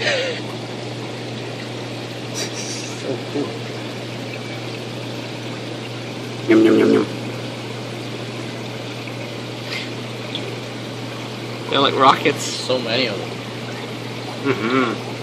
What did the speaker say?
So cool. Yum yum yum yum. They're like rockets. So many of them. Mm-hmm.